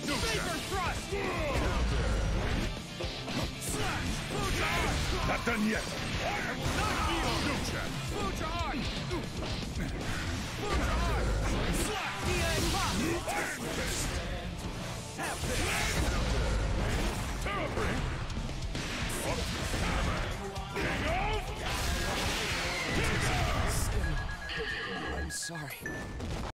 Vapor thrust! Slash! Fuja arc! Not done yet. Not healed! Fuja! Fuja arc! Fuja arc! Slash! DA pop! Have this! Terrapin! King of! I'm sorry.